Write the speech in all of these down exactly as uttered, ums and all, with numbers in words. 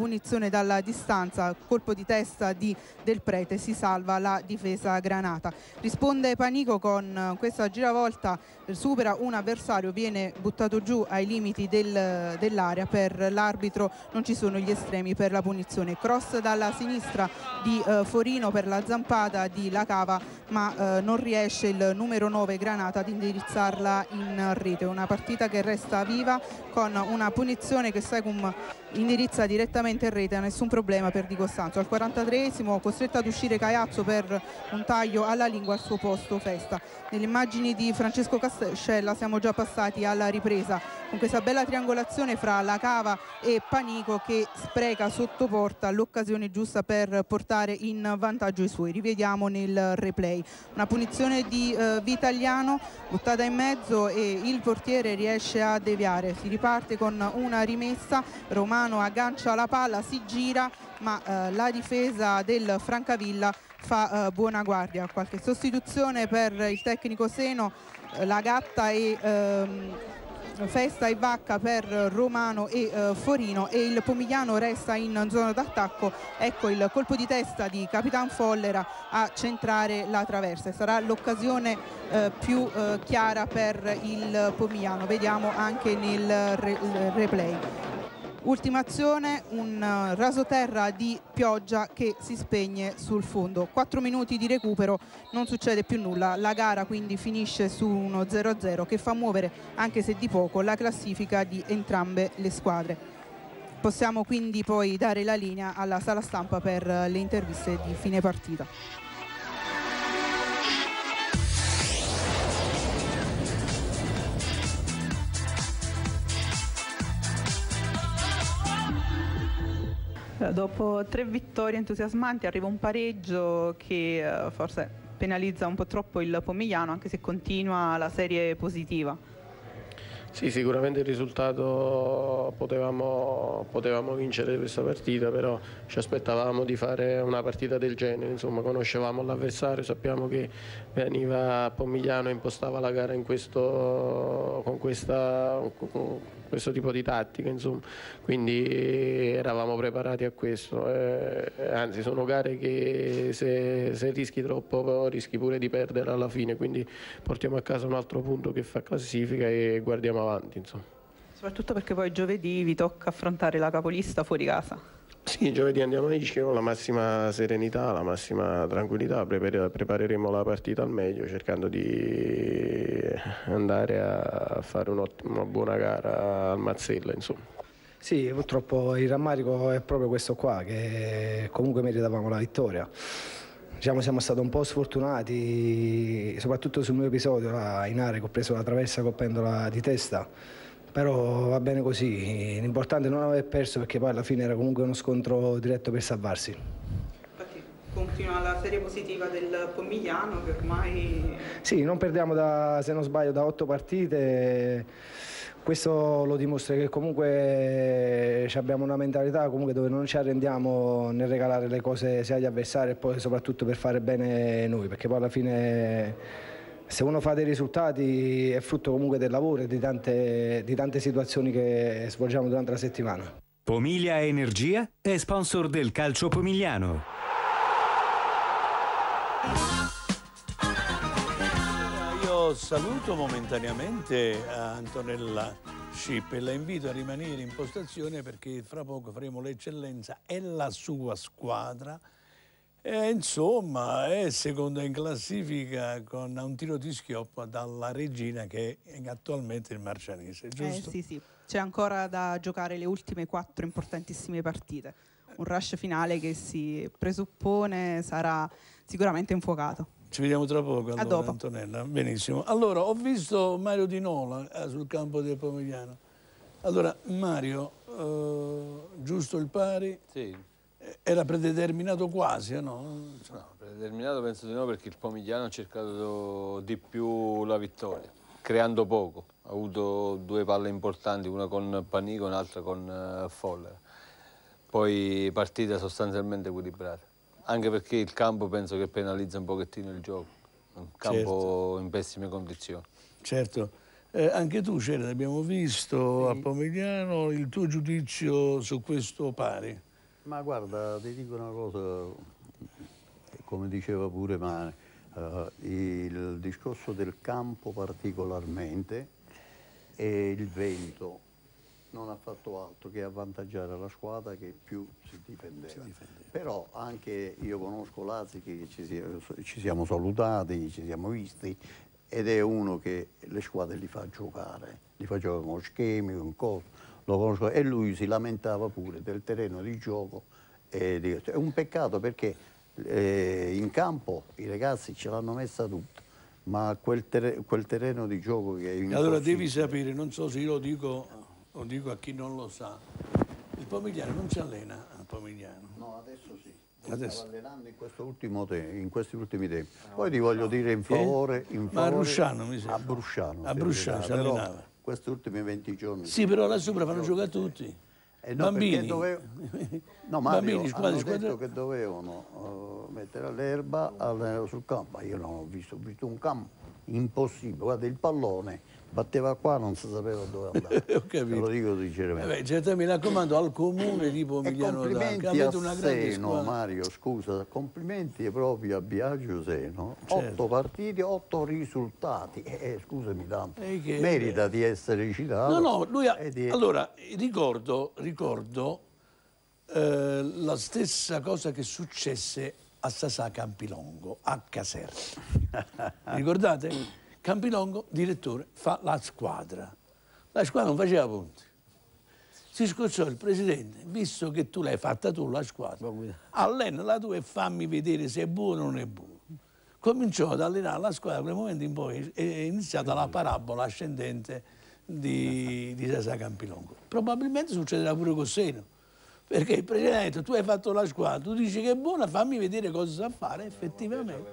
punizione dalla distanza, colpo di testa di Del Prete, si salva la difesa granata. Risponde Panico con questa giravolta, supera un avversario, viene buttato giù ai limiti del, dell'area. Per l'arbitro non ci sono gli estremi per la punizione. Cross dalla sinistra di eh, Forino per la zampata di La Cava, ma eh, non riesce il numero nove Granata ad indirizzarla in rete. Una partita che resta viva con una punizione che Secum indirizza direttamente in rete, nessun problema per Di Costanzo. Al quarantatreesimo costretto ad uscire Caiazzo per un taglio alla lingua, al suo posto Festa. Nelle immagini di Francesco Cascella siamo già passati alla ripresa con questa bella triangolazione fra La Cava e Panico, che spreca sotto porta l'occasione giusta per portare in vantaggio i suoi. Rivediamo nel replay una punizione di eh, Vitaliano buttata in mezzo e il portiere riesce a deviare. Si riparte con una rimessa, Romano aggancia la palla, si gira, ma eh, la difesa del Francavilla fa eh, buona guardia. Qualche sostituzione per il tecnico Seno, eh, la Gatta e ehm, Festa e Vacca per Romano e eh, Forino, e il Pomigliano resta in zona d'attacco. Ecco il colpo di testa di Capitan Follera a centrare la traversa, e sarà l'occasione eh, più eh, chiara per il Pomigliano. Vediamo anche nel re replay. Ultima azione, un rasoterra di pioggia che si spegne sul fondo. quattro minuti di recupero, non succede più nulla. La gara quindi finisce su uno zero a zero che fa muovere, anche se di poco, la classifica di entrambe le squadre. Possiamo quindi poi dare la linea alla sala stampa per le interviste di fine partita. Dopo tre vittorie entusiasmanti arriva un pareggio che eh, forse penalizza un po' troppo il Pomigliano, anche se continua la serie positiva. Sì, sicuramente il risultato potevamo, potevamo vincere questa partita, però ci aspettavamo di fare una partita del genere. Insomma, conoscevamo l'avversario, sappiamo che veniva a Pomigliano e impostava la gara in questo, con, questa, con questo tipo di tattica, insomma. Quindi eravamo preparati a questo. Eh, anzi, sono gare che se, se rischi troppo rischi pure di perdere alla fine, quindi portiamo a casa un altro punto che fa classifica e guardiamo avanti, insomma. Soprattutto perché poi giovedì vi tocca affrontare la capolista fuori casa. Sì, giovedì andiamo a Ischia con la massima serenità, la massima tranquillità, prepareremo la partita al meglio cercando di andare a fare una buona gara al Mazzella, insomma. Sì, purtroppo il rammarico è proprio questo qua, che comunque meritavamo la vittoria. Diciamo, siamo stati un po' sfortunati, soprattutto sul mio episodio là, in area, che ho preso la traversa colpendola di testa, però va bene così. L'importante è non aver perso, perché poi alla fine era comunque uno scontro diretto per salvarsi. Infatti continua la serie positiva del Pomigliano, che ormai... Sì, non perdiamo da, se non sbaglio, da otto partite. Questo lo dimostra che comunque abbiamo una mentalità comunque dove non ci arrendiamo nel regalare le cose sia agli avversari e poi soprattutto per fare bene noi, perché poi alla fine se uno fa dei risultati è frutto comunque del lavoro e di tante, di tante situazioni che svolgiamo durante la settimana. Pomiglia Energia è sponsor del calcio pomigliano. Saluto momentaneamente a Antonella Scip e la invito a rimanere in postazione, perché fra poco faremo l'eccellenza e la sua squadra. E, insomma, è seconda in classifica con un tiro di schioppo dalla Regina, che è attualmente il Marcianese, giusto? Eh, sì, sì. C'è ancora da giocare le ultime quattro importantissime partite. Un rush finale che si presuppone sarà sicuramente infuocato. Ci vediamo tra poco, allora, a dopo. Antonella. Benissimo. Allora, ho visto Mario Di Nola eh, sul campo del Pomigliano. Allora, Mario, eh, giusto il pari? Sì. Era predeterminato quasi, no? No, predeterminato penso di no, perché il Pomigliano ha cercato di più la vittoria, creando poco. Ha avuto due palle importanti, una con Panico e un'altra con uh, Follera. Poi partita sostanzialmente equilibrata. Anche perché il campo penso che penalizza un pochettino il gioco, un campo certo. in pessime condizioni. Certo, eh, anche tu, Cera, abbiamo visto sì. a Pomigliano. Il tuo giudizio su questo pari? Ma guarda, ti dico una cosa, come diceva pure Mane, uh, il discorso del campo particolarmente e il vento non ha fatto altro che avvantaggiare la squadra che più si difendeva. Si difendeva. Però anche io conosco Lazzi, che ci, si, ci siamo salutati, ci siamo visti, ed è uno che le squadre li fa giocare, li fa giocare con schemi, con cose. Lo conosco, e lui si lamentava pure del terreno di gioco. E di, è un peccato perché eh, in campo i ragazzi ce l'hanno messa tutta, ma quel, ter quel terreno di gioco che è impossibile. Allora devi sapere, non so se io lo dico, lo dico a chi non lo sa, il Pomigliano non si allena a Pomigliano. No, adesso sì. Adesso. Stava allenando in, questo ultimo in questi ultimi tempi. Poi ti voglio dire in favore... In favore ma a Brusciano mi sembra. A Brusciano. A Brusciano si allenava. Questi ultimi venti giorni. Sì, però là sopra fanno giocare tutti. Eh no, bambini. Dovevo... No, Mario, bambini, squadre, hanno squadre... detto che dovevano uh, mettere l'erba sul campo. Ma io non ho visto, ho visto un campo impossibile. Guarda, il pallone batteva qua, non si sapeva dove andare. Ho capito. Te lo dico sinceramente. Eh certamente, mi raccomando, al comune di Pomigliano d'Arco, avete una grande Seno, squadra. Mario, scusa, complimenti proprio a Biagio Seno. Certo. Otto partite, otto risultati. Eh, scusami tanto, eh, che... merita di essere citato. No, no, lui ha... di... Allora, ricordo, ricordo eh, la stessa cosa che successe a Sasà Campilongo, a Caserta. Ricordate? Campilongo, direttore, fa la squadra. La squadra non faceva punti. Si scocciò il presidente, visto che tu l'hai fatta tu la squadra, allena la tua e fammi vedere se è buono o non è buono. Cominciò ad allenare la squadra, da quel momento in poi è iniziata la parabola ascendente di, di Sasà Campilongo. Probabilmente succederà pure con Seno, perché il presidente ha detto tu hai fatto la squadra, tu dici che è buona, fammi vedere cosa sa fare effettivamente.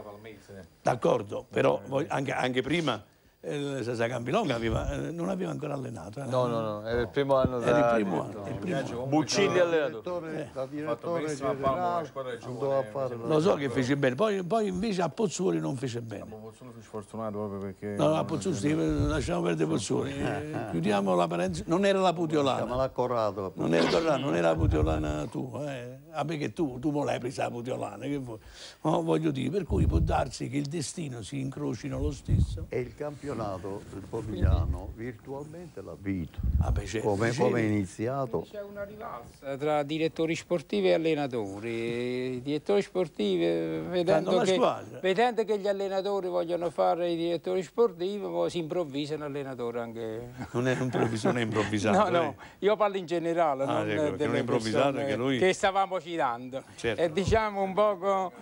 D'accordo, però anche, anche prima eh, Sasà Campilongo aveva, eh, non aveva ancora allenato. Eh. No, no, no, era il primo anno da... Era il primo anno. Il primo anno. Buccilli allenatore. Da direttore generale andò a fare... Lo so che fece bene, poi, poi invece a Pozzuoli non fece bene. A Pozzuoli fu sfortunato proprio perché... No, a Pozzuoli, sì, lasciamo perdere Pozzuoli. Eh, chiudiamo la parentesi. Non era la Putiolana. Ma l'ha corrato. Non era, Corrado, non era la Putiolana tua. Eh. Ah, perché tu, tu me l'hai presa la Putiolana. Che vuoi? No, voglio dire, per cui può darsi che il destino si incrocino lo stesso. E il campionato del Pomigliano virtualmente l'ha vinto. Ah, beh, come, come è iniziato? C'è una rivalsa tra direttori sportivi e allenatori. I direttori sportivi, vedendo che, vedendo che gli allenatori vogliono fare i direttori sportivi, poi si improvvisano allenatori anche. Non è un'improvvisazione improvvisata. No, no, io parlo in generale, ah, non ecco, delle persone che, lui... che stavamo citando. Certo. E diciamo un poco...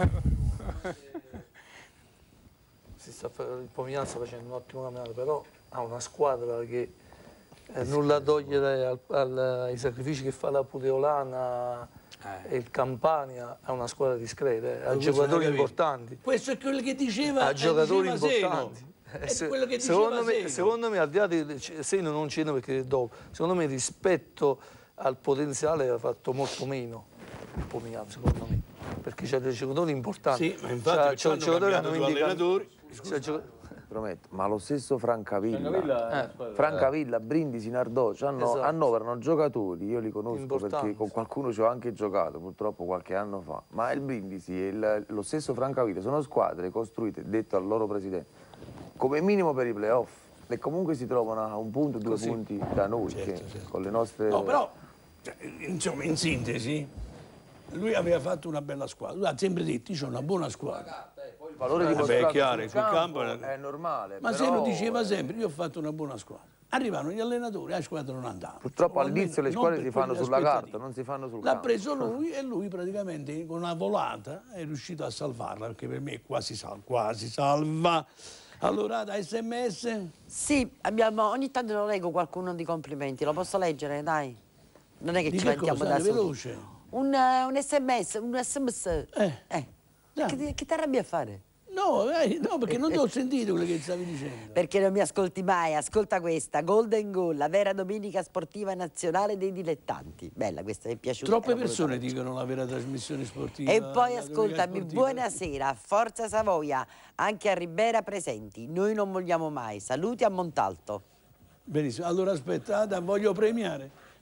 Si sta, il Pomigliano sta facendo un ottimo campionato, però ha una squadra che eh, nulla a togliere al, al, ai sacrifici che fa la Puteolana eh. e il Campania, è una squadra discreta, eh, ha giocatori importanti. Questo è quello che diceva, ha giocatori diceva importanti. È se, quello che secondo, diceva me, secondo me, al di là di Seno non c'è perché è dopo, secondo me rispetto al potenziale ha fatto molto meno il Pomigliano, secondo me, perché c'ha dei giocatori importanti. Sì, ma infatti c'ha giocatori hanno due allenatori. Prometto, ma lo stesso Francavilla, Francavilla, eh. Francavilla Brindisi, Nardò, hanno, esatto. annoverano giocatori, io li conosco importanti. Perché con qualcuno ci ho anche giocato, purtroppo qualche anno fa, ma il Brindisi e il, lo stesso Francavilla sono squadre costruite, detto al loro presidente, come minimo per i playoff, e comunque si trovano a un punto, due Così. punti da noi, certo, che, certo. con le nostre... No, però, cioè, insomma, in sintesi, lui aveva fatto una bella squadra, lui ha sempre detto, io ho una buona squadra. Il valore di Beh, è chiaro, sul campo, campo è normale. Ma però... se lo diceva sempre, io ho fatto una buona squadra. Arrivano gli allenatori, la squadra non andava. Purtroppo all'inizio le squadre si fanno sulla carta, non si fanno sul campo. L'ha preso lui e lui praticamente con una volata è riuscito a salvarla, perché per me è quasi salva, quasi salva. Allora, da sms? Sì, abbiamo, ogni tanto lo leggo qualcuno di complimenti, lo posso leggere, dai? Non è che di ci che mettiamo cosa? da soli. Veloce. Un, uh, un sms, un sms. Eh. eh. Che, che ti arrabbi a fare? No, eh, no, perché non ti ho sentito quello che stavi dicendo. Perché non mi ascolti mai, ascolta questa, Golden Goal, la vera domenica sportiva nazionale dei dilettanti. Bella, questa mi è piaciuta. Troppe persone dicono la vera trasmissione sportiva. E poi ascoltami, buonasera, Forza Savoia, anche a Ribera presenti, noi non vogliamo mai, saluti a Montalto. Benissimo, allora aspettate, voglio premiare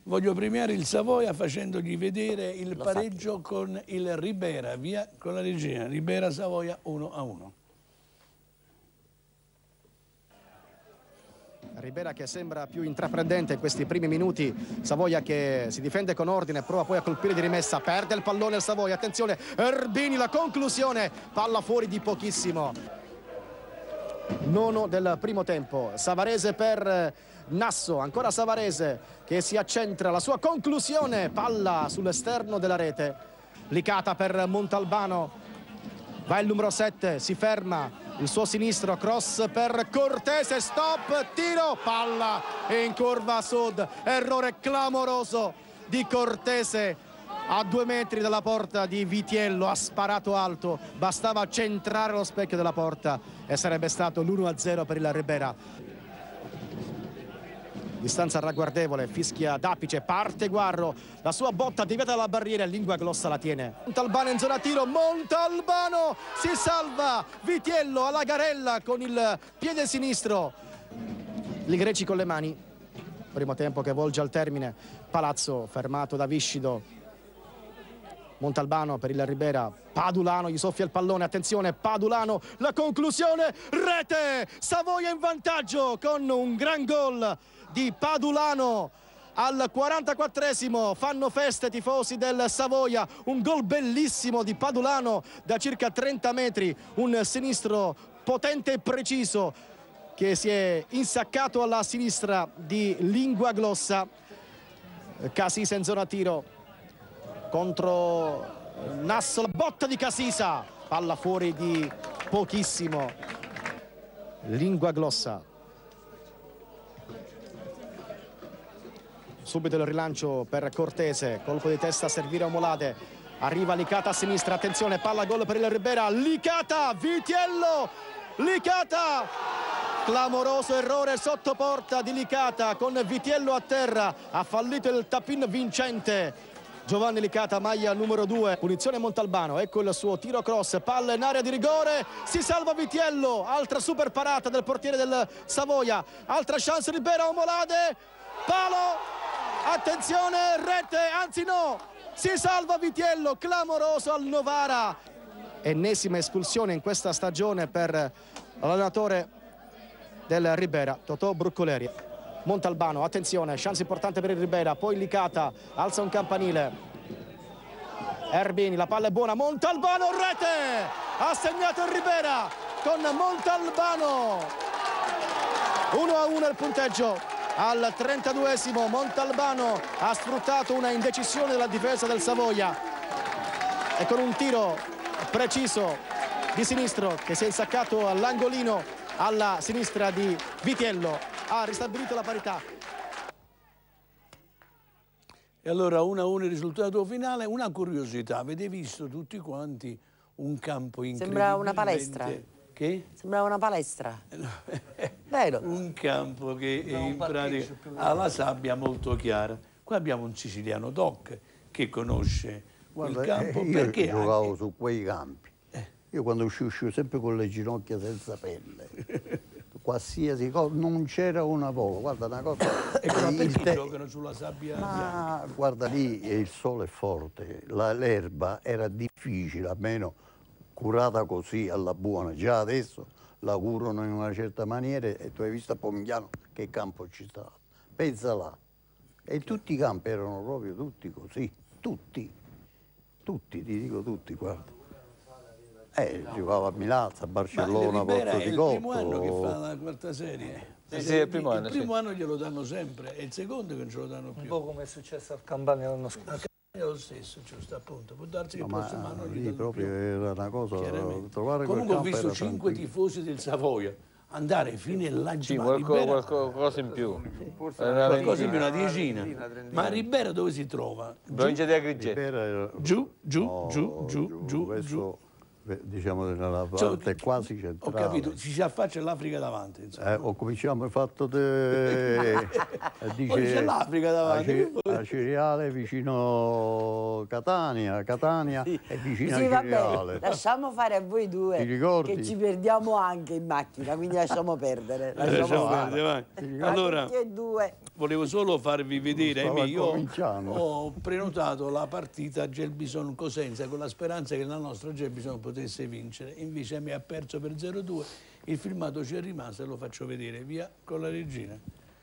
voglio premiare il Savoia facendogli vedere il Lo pareggio sappi. con il Ribera, via con la regia. Ribera Savoia uno a uno. Ribera che sembra più intraprendente in questi primi minuti, Savoia che si difende con ordine, prova poi a colpire di rimessa, perde il pallone il Savoia, attenzione, Erbini, la conclusione, palla fuori di pochissimo. Nono del primo tempo, Savarese per Nasso, ancora Savarese che si accentra, la sua conclusione, palla sull'esterno della rete, Licata per Montalbano, va il numero sette, si ferma, il suo sinistro, cross per Cortese, stop, tiro, palla in curva a sud, errore clamoroso di Cortese a due metri dalla porta di Vitiello, ha sparato alto, bastava centrare lo specchio della porta e sarebbe stato l'uno a zero per il Ribera. Distanza ragguardevole, fischia d'Apice, parte Guarro, la sua botta deviata dalla barriera, Lingua Glossa la tiene. Montalbano in zona tiro, Montalbano si salva, Vitiello alla Garella con il piede sinistro. I greci con le mani, primo tempo che volge al termine, Palazzo fermato da Viscido. Montalbano per il Ribera, Padulano gli soffia il pallone, attenzione, Padulano, la conclusione, rete, Savoia in vantaggio con un gran gol di Padulano al quarantaquattresimo, fanno feste tifosi del Savoia, un gol bellissimo di Padulano da circa trenta metri, un sinistro potente e preciso che si è insaccato alla sinistra di Lingua Glossa. Casisa in zona tiro contro Nasso, la botta di Casisa, palla fuori di pochissimo, Lingua Glossa. Subito il rilancio per Cortese, colpo di testa a servire Omolade, arriva Licata a sinistra, attenzione, palla gol per il Ribera, Licata, Vitiello, Licata, clamoroso errore sotto porta di Licata con Vitiello a terra, ha fallito il tap-in vincente Giovanni Licata, maglia numero due, punizione Montalbano, ecco il suo tiro cross, palla in area di rigore, si salva Vitiello, altra super parata del portiere del Savoia, altra chance Ribera, Omolade, palo, attenzione, rete, anzi no, si salva Vitiello, clamoroso al Novara, ennesima espulsione in questa stagione per l'allenatore del Ribera, Totò Bruccoleri. Montalbano, attenzione, chance importante per il Ribera, poi Licata, alza un campanile, Erbini, la palla è buona, Montalbano, rete, ha segnato il Ribera con Montalbano, uno a uno il punteggio. Al trentaduesimo Montalbano ha sfruttato una indecisione della difesa del Savoia e con un tiro preciso di sinistro che si è insaccato all'angolino alla sinistra di Vitiello ha ristabilito la parità. E allora uno a uno il risultato finale. Una curiosità, avete visto tutti quanti un campo incredibile. Sembra una palestra. Che? Sembrava una palestra. Vero? Un campo che no, in pratica ha la sabbia molto chiara. Qua abbiamo un siciliano doc che conosce Guarda, il campo. Eh, io perché giocavo anche... su quei campi. Eh. Io quando uscivo, uscivo sempre con le ginocchia senza pelle. Qualsiasi cosa, non c'era una poco. Guarda una cosa. E però perché te... giocano sulla sabbia? Ma guarda lì il sole è forte, l'erba era difficile, almeno curata così alla buona, già adesso la curano in una certa maniera e tu hai visto a Pomigliano che campo ci stava. Pensa là. E tutti i campi erano proprio tutti così, tutti, tutti, ti dico tutti, guarda. Eh, giocava a Milazzo, a Barcellona, Porto di Cotto. È il primo anno che fa la quarta serie. Sì, sì, è il primo anno. Il primo sì. anno glielo danno sempre, e il secondo che non ce lo danno più. Un po' come è successo al Campania l'anno scorso. È lo stesso, giusto, appunto. Può darsi che No, il prossimo anno gli lì proprio più. Era una cosa, trovare Comunque ho visto cinque tranquillo. tifosi del Savoia andare fino là giù. Sì, qualcosa, qualcosa in più. Qualcosa in più, una decina. Ma Ribera dove si trova? Provincia di Agrigento. Giù, giù, giù, giù, giù, giù. Diciamo nella parte cioè, quasi centrale. Ho capito, ci si affaccia l'Africa davanti. Eh, ho cominciato, fatto de... dice, c'è l'Africa davanti. A Ceriale vicino detto Catania, Catania sì. è vicino sì, a vabbè, Ciriale. lasciamo fare a voi due, Ti ricordi? che ci perdiamo anche in macchina, quindi lasciamo perdere. Lasciamo lasciamo perdere, vai. Allora, tutti e due. volevo solo farvi vedere, ahimè, io cominciando. ho prenotato la partita Gelbison-Cosenza con la speranza che la nostra Gelbison potesse vincere, invece mi ha perso per zero due, il filmato ci è rimasto e lo faccio vedere, via con la regina.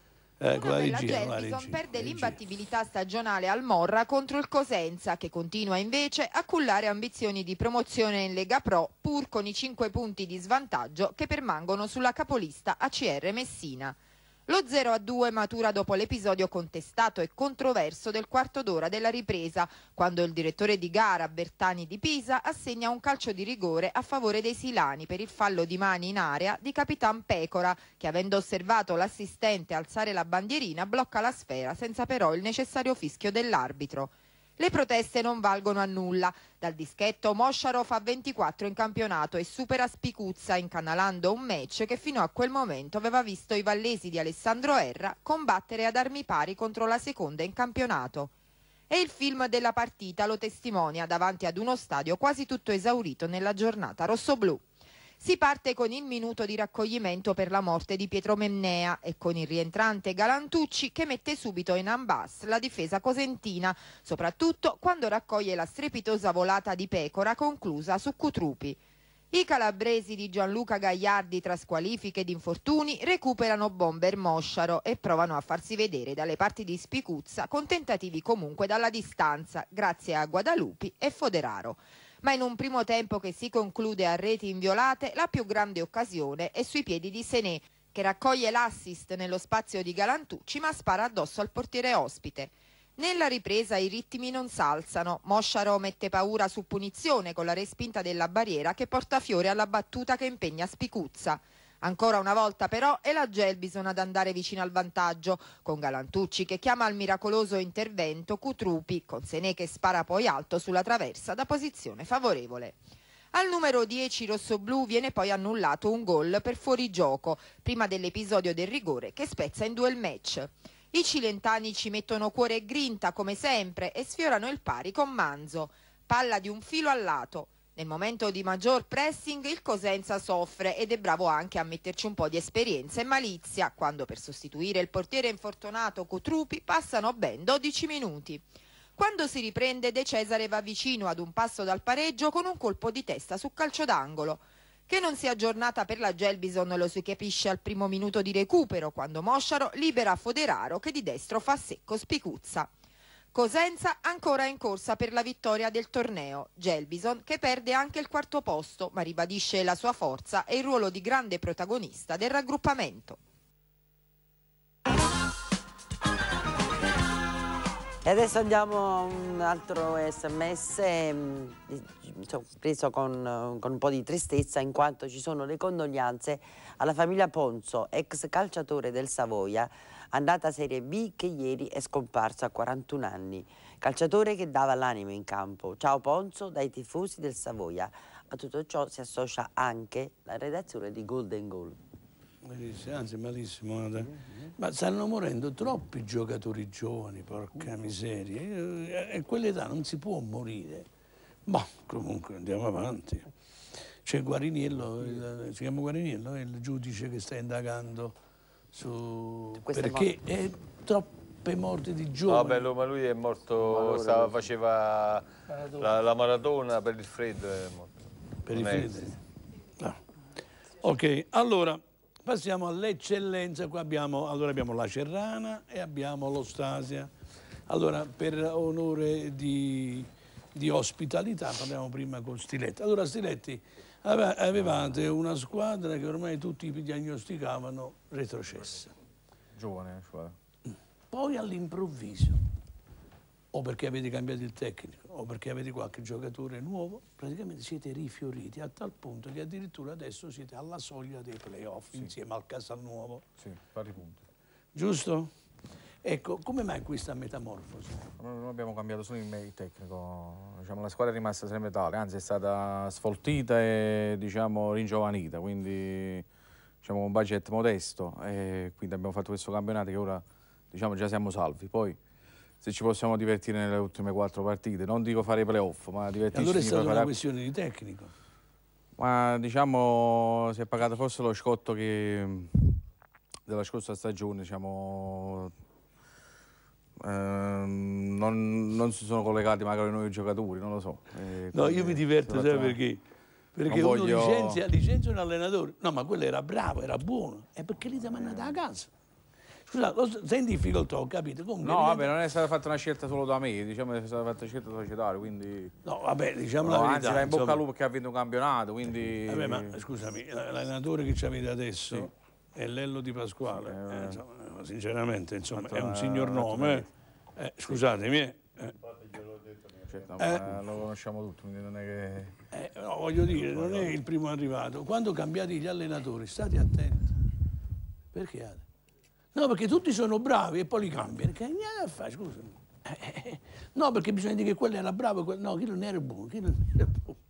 Eh, Una bella Gelbison perde l'imbattibilità stagionale al Morra contro il Cosenza, che continua invece a cullare ambizioni di promozione in Lega Pro, pur con i cinque punti di svantaggio che permangono sulla capolista A C R Messina. Lo zero a due matura dopo l'episodio contestato e controverso del quarto d'ora della ripresa, quando il direttore di gara Bertani di Pisa assegna un calcio di rigore a favore dei silani per il fallo di mani in area di Capitan Pecora, che avendo osservato l'assistente alzare la bandierina blocca la sfera senza però il necessario fischio dell'arbitro. Le proteste non valgono a nulla. Dal dischetto Mosciaro fa ventiquattro in campionato e supera Spicuzza, incanalando un match che fino a quel momento aveva visto i vallesi di Alessandro Erra combattere ad armi pari contro la seconda in campionato. E il film della partita lo testimonia davanti ad uno stadio quasi tutto esaurito nella giornata rossoblù. Si parte con il minuto di raccoglimento per la morte di Pietro Mennea e con il rientrante Galantucci che mette subito in ambas la difesa cosentina, soprattutto quando raccoglie la strepitosa volata di Pecora conclusa su Cutrupi. I calabresi di Gianluca Gagliardi, tra squalifiche ed infortuni, recuperano Bomber Mosciaro e provano a farsi vedere dalle parti di Spicuzza, con tentativi comunque dalla distanza, grazie a Guadalupi e Foderaro. Ma in un primo tempo che si conclude a reti inviolate, la più grande occasione è sui piedi di Senè, che raccoglie l'assist nello spazio di Galantucci ma spara addosso al portiere ospite. Nella ripresa i ritmi non s'alzano, Mosciaro mette paura su punizione con la respinta della barriera che porta fiore alla battuta che impegna Spicuzza. Ancora una volta però è la Gelbison ad andare vicino al vantaggio, con Galantucci che chiama al miracoloso intervento Cutrupi, con Senè che spara poi alto sulla traversa da posizione favorevole. Al numero dieci rossoblù viene poi annullato un gol per fuorigioco, prima dell'episodio del rigore che spezza in due il match. I cilentani ci mettono cuore e grinta come sempre e sfiorano il pari con Manzo. Palla di un filo al lato. Nel momento di maggior pressing il Cosenza soffre ed è bravo anche a metterci un po' di esperienza e malizia, quando per sostituire il portiere infortunato Cutrupi passano ben dodici minuti. Quando si riprende De Cesare va vicino ad un passo dal pareggio con un colpo di testa su calcio d'angolo. Che non sia giornata per la Gelbison lo si capisce al primo minuto di recupero, quando Mosciaro libera Foderaro che di destro fa secco Spicuzza. Cosenza ancora in corsa per la vittoria del torneo, Gelbison che perde anche il quarto posto ma ribadisce la sua forza e il ruolo di grande protagonista del raggruppamento. E adesso andiamo a un altro sms preso con, con un po' di tristezza, in quanto ci sono le condoglianze alla famiglia Ponzo, ex calciatore del Savoia, andata Serie B, che ieri è scomparso a quarantuno anni. Calciatore che dava l'anima in campo. Ciao Ponzo dai tifosi del Savoia. A tutto ciò si associa anche la redazione di Golden Goal. Malissimo, anzi malissimo. Mm-hmm. Ma stanno morendo troppi giocatori giovani, porca miseria. E a quell'età non si può morire. Ma comunque andiamo avanti. C'è Guariniello, il, si chiama Guariniello, è il giudice che sta indagando su perché è troppe morti di giovani. Vabbè, ma lui è morto, stava, faceva la, la maratona per il freddo. È morto. Per il freddo? No. Ok, allora passiamo all'eccellenza. Qua abbiamo, allora abbiamo la Cerrana e abbiamo l'Ostasia. Allora, per onore di, di ospitalità, parliamo prima con Stiletti. Allora, Stiletti, avevate una squadra che ormai tutti diagnosticavano retrocessa. Giovane squadra. Poi all'improvviso, o perché avete cambiato il tecnico, o perché avete qualche giocatore nuovo, praticamente siete rifioriti a tal punto che addirittura adesso siete alla soglia dei playoff, sì, insieme al Casalnuovo. Sì, pari punti. Giusto? Ecco, come mai questa metamorfosi? Non abbiamo cambiato solo il tecnico, diciamo, la squadra è rimasta sempre tale, anzi è stata sfoltita e diciamo ringiovanita, quindi diciamo un budget modesto, e quindi abbiamo fatto questo campionato che ora diciamo già siamo salvi. Poi se ci possiamo divertire nelle ultime quattro partite. Non dico fare i playoff, ma divertirci. Allora è stata fare... una questione di tecnico. Ma diciamo si è pagato forse lo scotto che della scorsa stagione, diciamo, ehm, non, non si sono collegati magari noi giocatori, non lo so. Eh, no, io mi diverto, sai perché? Perché uno voglio... licenzia, licenzia un allenatore. No, ma quello era bravo, era buono. È perché lì ti ha mandato a casa. Scusate, sei in difficoltà, ho capito. Comunque, no, vabbè, non è stata fatta una scelta solo da me, diciamo che è stata fatta una scelta societaria, quindi... No, vabbè, diciamo no, la verità. Anzi, va in bocca al lupo che ha vinto un campionato, quindi... Vabbè, ma scusami, l'allenatore che ci avete adesso sì. è Lello Di Pasquale. Sì, eh, insomma, sinceramente, insomma, è un signor nome. Eh, scusatemi, eh. Certo, eh, lo conosciamo tutti, quindi non è che... Eh, no, voglio dire, non è il primo arrivato. Quando cambiate gli allenatori, state attenti. Perché? No, perché tutti sono bravi e poi li cambiano. Che niente da fare, scusami. Eh, no, perché bisogna dire che quello era bravo e quello... No, chi non era buono, chi non era buono.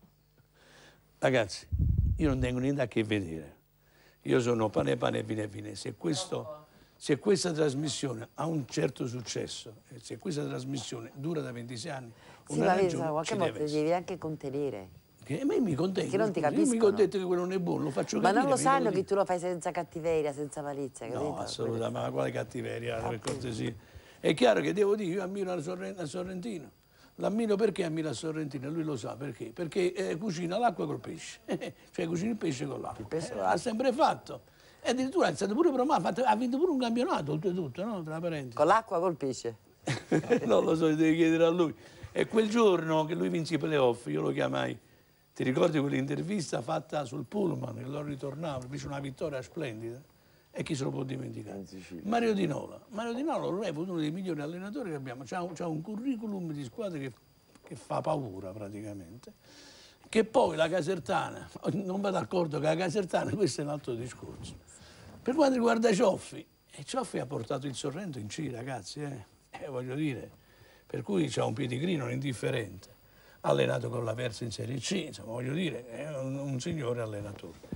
Ragazzi, io non tengo niente a che vedere. Io sono pane pane, vine vine. Se, questo, se questa trasmissione ha un certo successo, se questa trasmissione dura da ventisei anni, sì, ma vedi, qualche volta devi anche contenere. Che a me mi contento. Che non ti capiscono. Io mica ho detto che quello non è buono, lo faccio capire. Ma non lo sanno che tu lo fai senza cattiveria, senza malizia, capito? No, assolutamente, ma quale cattiveria, per cortesia. È chiaro che devo dire, io ammiro il Sorrentino. L'ammiro perché ammiro il Sorrentino, lui lo sa perché. Perché eh, cucina l'acqua col pesce, cioè cucina il pesce con l'acqua. Eh, l'ha sempre fatto. E addirittura è stato pure promosso, ha vinto pure un campionato, oltretutto, no? Tra parentesi. Con l'acqua col pesce? Non lo so, devi chiedere a lui. E quel giorno che lui vinse i playoff, io lo chiamai. Ti ricordi quell'intervista fatta sul Pullman, che loro ritornavano, fece una vittoria splendida? E chi se lo può dimenticare? Mario Di Nola. Mario Di Nola lo reputo uno dei migliori allenatori che abbiamo. C'ha un, un curriculum di squadre che, che fa paura praticamente. Che poi la Casertana, non va d'accordo che la Casertana, questo è un altro discorso. Per quanto riguarda Cioffi, e Cioffi ha portato il Sorrento in C, ragazzi, eh? Eh, voglio dire, per cui c'ha un pedigree non indifferente. Allenato con la Persa in Serie C, insomma, voglio dire, è un, un signore allenatore.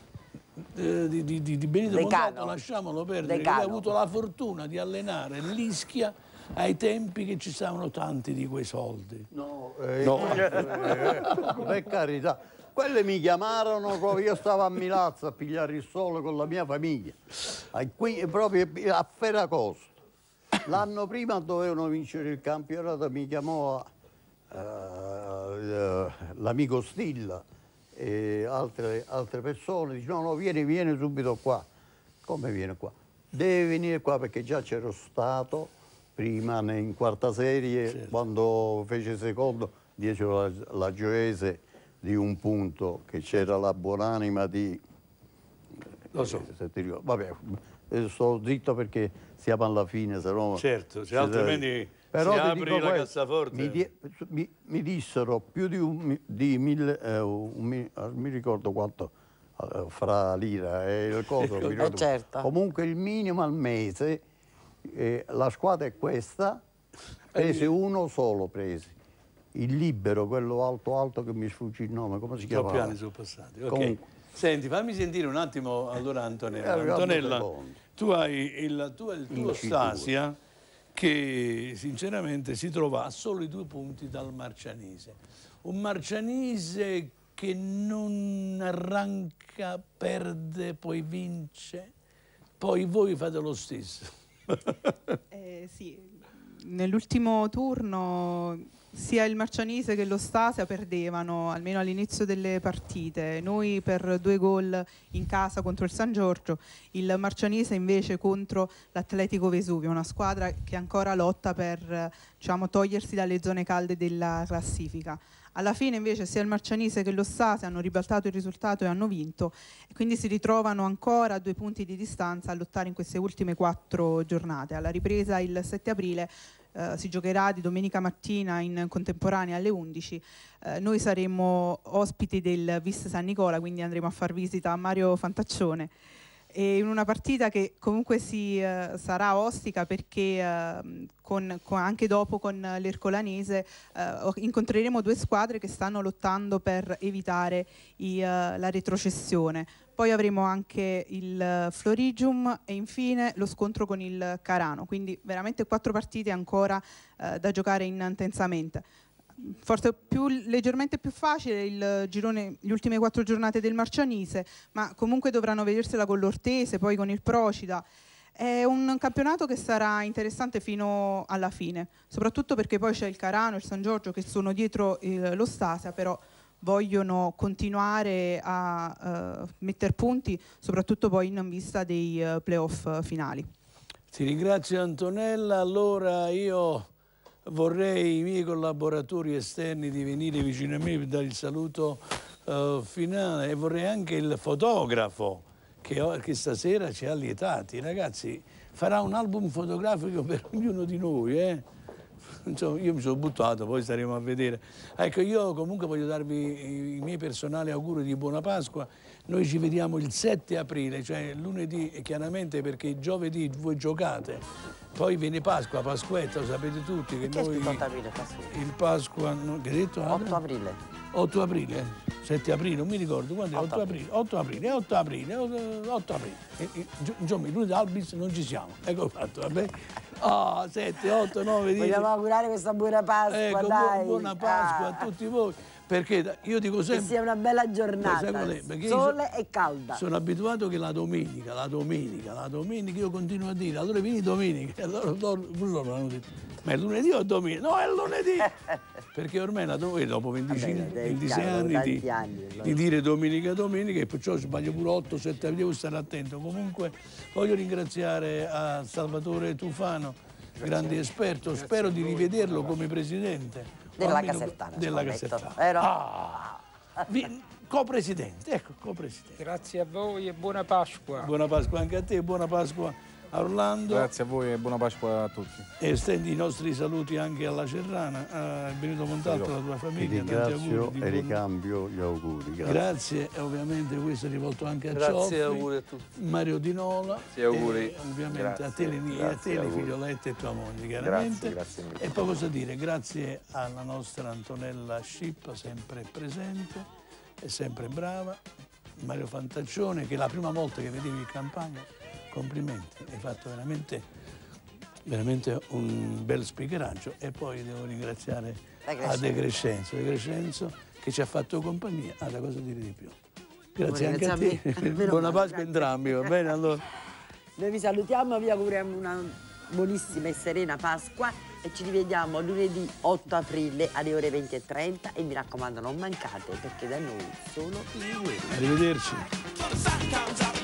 Eh, di, di, di Benito Montalto lasciamolo perdere, che ha avuto la fortuna di allenare l'Ischia ai tempi che ci stavano tanti di quei soldi. No, eh, no. Eh, per carità, quelle mi chiamarono, io stavo a Milazzo a pigliare il sole con la mia famiglia, qui, proprio a Ferragosto. L'anno prima dovevano vincere il campionato, mi chiamò Uh, uh, l'amico Stilla e altre, altre persone dicevano no, no, vieni, vieni subito qua. Come viene qua? Deve venire qua perché già c'ero stato prima in quarta serie, certo. Quando fece secondo dietro la, la Gioese di un punto che c'era la buonanima di... Lo so. Se ti ricordo. Vabbè, sto zitto perché siamo alla fine, se no... Certo, cioè, altrimenti... Però si apri la questo, cassaforte. Mi, di, mi, mi dissero più di un di mille, eh, un, mi ricordo quanto eh, fra lira e il coso. mi eh certo. Comunque il minimo al mese, eh, la squadra è questa, prese uno solo, presi. Il libero, quello alto alto che mi sfugge il nome, come si chiama? Troppi anni sono passati. Okay. Senti, fammi sentire un attimo allora Antonella. Eh, Antonella, tu hai il, tu hai il tuo Stasia, che sinceramente si trova a soli due punti dal Marcianise. Un Marcianise che non arranca, perde, poi vince, poi voi fate lo stesso. eh, sì, nell'ultimo turno sia il Marcianise che lo Stasia perdevano, almeno all'inizio delle partite. Noi per due gol in casa contro il San Giorgio, il Marcianise invece contro l'Atletico Vesuvio, una squadra che ancora lotta per, diciamo, togliersi dalle zone calde della classifica. Alla fine invece sia il Marcianise che lo Stasia hanno ribaltato il risultato e hanno vinto, e quindi si ritrovano ancora a due punti di distanza a lottare in queste ultime quattro giornate. Alla ripresa il sette aprile Uh, si giocherà di domenica mattina in contemporanea alle undici. Uh, noi saremo ospiti del Vis San Nicola, quindi andremo a far visita a Mario Fantaccione. e in una partita che comunque si, eh, sarà ostica perché eh, con, con, anche dopo con l'Ercolanese eh, incontreremo due squadre che stanno lottando per evitare i, uh, la retrocessione. Poi avremo anche il Florigium e infine lo scontro con il Carano, quindi veramente quattro partite ancora eh, da giocare intensamente. Forse più, leggermente più facile il girone, le ultime quattro giornate del Marcianise, ma comunque dovranno vedersela con l'Ortese, poi con il Procida. È un campionato che sarà interessante fino alla fine, soprattutto perché poi c'è il Carano e il San Giorgio che sono dietro eh, lo Stasia, però vogliono continuare a uh, mettere punti, soprattutto poi in vista dei uh, playoff finali. Ti ringrazio Antonella, allora io vorrei i miei collaboratori esterni di venire vicino a me per dare il saluto uh, finale e vorrei anche il fotografo che, che stasera ci ha lietati. Ragazzi, farà un album fotografico per ognuno di noi, eh? Insomma, io mi sono buttato, poi staremo a vedere. Ecco, io comunque voglio darvi i miei personali auguri di buona Pasqua. Noi ci vediamo il sette aprile, cioè lunedì, chiaramente perché giovedì voi giocate. Poi viene Pasqua, Pasquetta, lo sapete tutti che che noi... otto aprile, Pasqua? Il Pasqua... No, che hai detto? otto aprile. otto aprile? sette aprile, non mi ricordo quando è, otto aprile. otto aprile, otto aprile, otto aprile. E, e, insomma, il lunedì Albis non ci siamo. Ecco fatto, vabbè. Ah, oh, sette, otto, nove, dieci. Vogliamo augurare questa buona Pasqua, ecco, dai. Buona Pasqua ah. a tutti voi. Perché io dico sempre... Che sia una bella giornata, sole e calda. Sono abituato che la domenica, la domenica, la domenica, io continuo a dire, allora vieni domenica. Allora loro hanno detto, ma è lunedì o domenica? No, è lunedì! Perché ormai la domenica, dopo venticinque, ventisei anni, di, anni di dire domenica, domenica, e perciò sbaglio pure otto, sette, devo stare attento. Comunque voglio ringraziare a Salvatore Tufano, grande esperto, grazie, spero di rivederlo come presidente. Della Casertana. Della Casertana. Ah, co-presidente, ecco, co-presidente. Grazie a voi e buona Pasqua. Buona Pasqua anche a te, buona Pasqua a Orlando. Grazie a voi e buona Pasqua a tutti. E estendi i nostri saluti anche alla Cerrana, a Benito Montalto, alla tua famiglia. Ti ringrazio e ricambio gli auguri. Grazie. Grazie, e ovviamente questo è rivolto anche a Grazie, Cioffi, auguri a tutti. Mario Di Nola. Sì, auguri. E ovviamente grazie, a te, Leni, a te le figliolette e tua moglie, chiaramente. Grazie, grazie e poi cosa dire, grazie alla nostra Antonella Scippa, sempre presente e sempre brava. Mario Fantaccione, che è la prima volta che vedevi in campagna. Complimenti, hai fatto veramente, veramente un bel speakeraggio. E poi devo ringraziare a De Crescenzo, De Crescenzo che ci ha fatto compagnia. Ah, da cosa dire di più? Grazie anche a te. Buona Pasqua a entrambi, va bene? Allora. Noi vi salutiamo, vi auguriamo una buonissima e serena Pasqua e ci rivediamo lunedì otto aprile alle ore venti e trenta e mi raccomando non mancate perché da noi sono i guerrieri. Arrivederci.